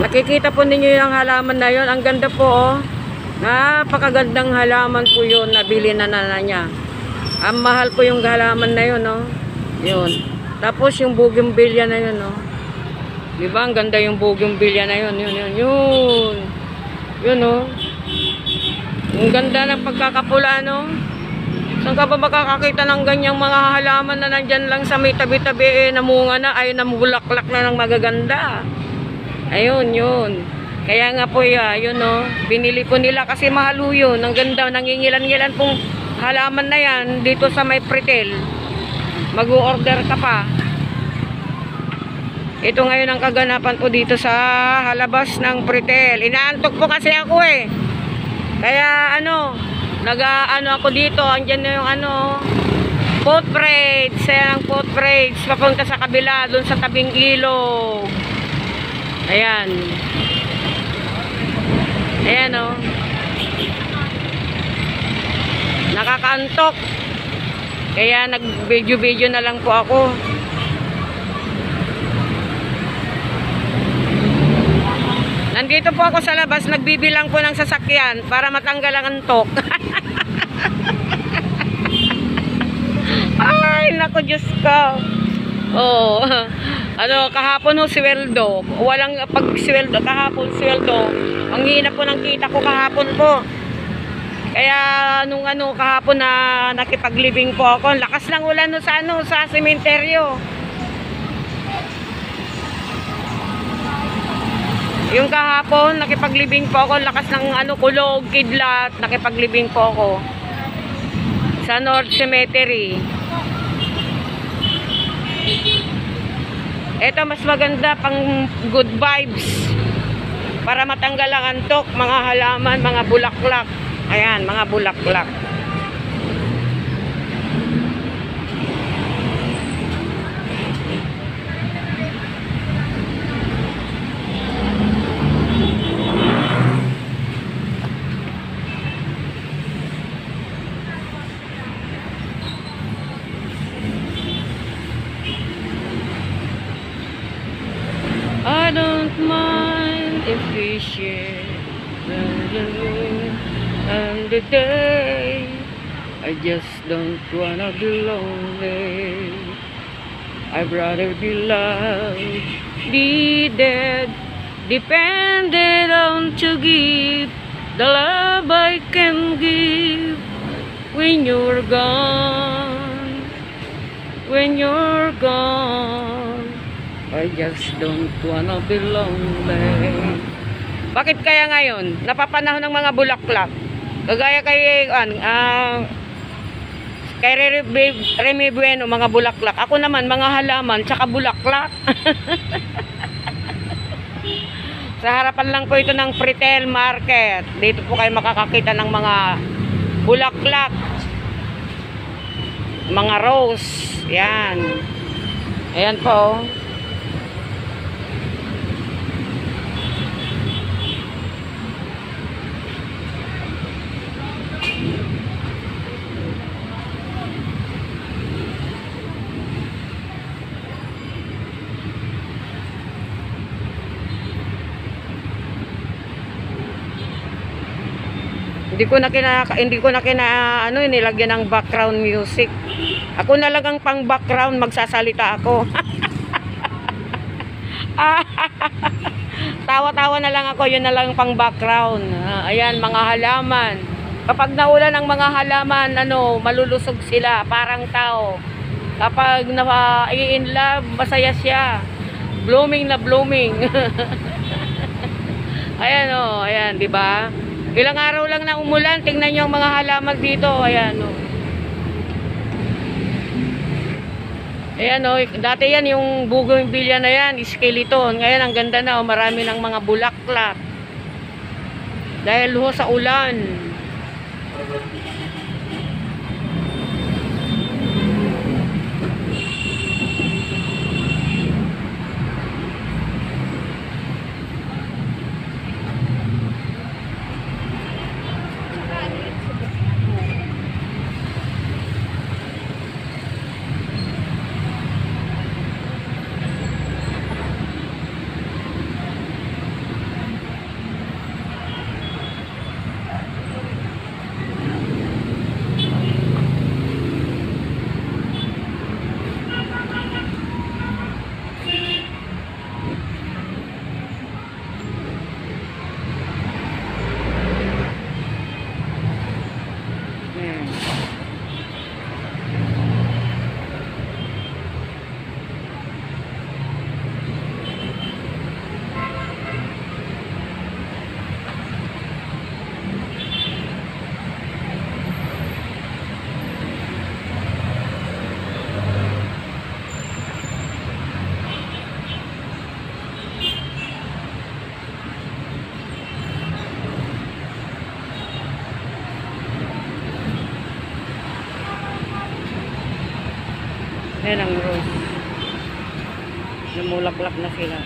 Nakikita po ninyo yung halaman na yun. Ang ganda po, oh. Napakagandang halaman po yun. Nabili na niya. Ang mahal po yung halaman na yun, oh. Yun. Tapos yung bougainvillea na yun, oh. Diba? Ang ganda yung bougainvillea na yun. Yun. Yun, oh. Ang ganda ng pagkakapula, no? Saan ka ba makakakita ng ganyang mga halaman na nandyan lang sa may tabi-tabi, namunga na, ay namulaklak na ng magaganda. Ayun, yun. Kaya nga po, yun, no? Binili po nila kasi mahal yun. Ang ganda, nangingilan-ngilan pong halaman na yan dito sa may Pretel. Mag-order ka pa. Ito ngayon ang kaganapan po dito sa halabas ng Pretel. Inaantok po kasi ako eh. Kaya nag-ano ako dito. Andyan na yung foot braids. Ayan ang foot braids. Papunta sa kabila, dun sa tabing ilog. Ayan. Ayan o. Nakakaantok. Kaya nag-video-video na lang po ako. Nandito po ako sa labas, nagbibilang po ng sasakyan para matanggal ang antok. Ay, naku, Diyos ko. Oh, kahapon sweldo. Walang pag-sweldo, kahapon sweldo. Ang hina po ng kita ko kahapon po. Kaya nung kahapon na nakipaglibing po ako, lakas ng ulan no sa sementeryo. Yung kahapon, nakipaglibing po ako, lakas ng kulog, kidlat, nakipaglibing po ako sa North Cemetery. Ito mas maganda pang good vibes para matanggal ang antok, mga halaman, mga bulaklak. Ayan, mga bulaklak. I don't mind if we share and the day. I just don't wanna be lonely. I'd rather be loved, be dead, depended on to give the love I can give when you're gone. When you're gone, I just don't wanna be lonely. Bakit kaya ngayon? Napapanahon ng mga bulaklak. Kagaya kay Remy Bueno, mga bulaklak. Ako naman, mga halaman, tsaka bulaklak. Sa harapan lang po ito ng Pretel Market. Dito po kayo makakakita ng mga bulaklak. Mga rose. Yan. Ayan po. Hindi ko na nilagyan ng background music. Ako na lang ang pang background, magsasalita ako. Tawa-tawa na lang ako, yun na lang pang background. Ayan, mga halaman. Kapag naulan ng mga halaman, malulusog sila, parang tao. Kapag in love, masaya siya. Blooming na blooming. Ayan ayan, di ba? Ilang araw lang na umulan, tingnan niyo ang mga halaman dito. Ayan Ayan dati yan yung bougainvillea na yan, skeleton. Ngayon ang ganda na, marami ng mga bulaklak. Dahil sa ulan. Yan ang rose. Lumulaklak na sila.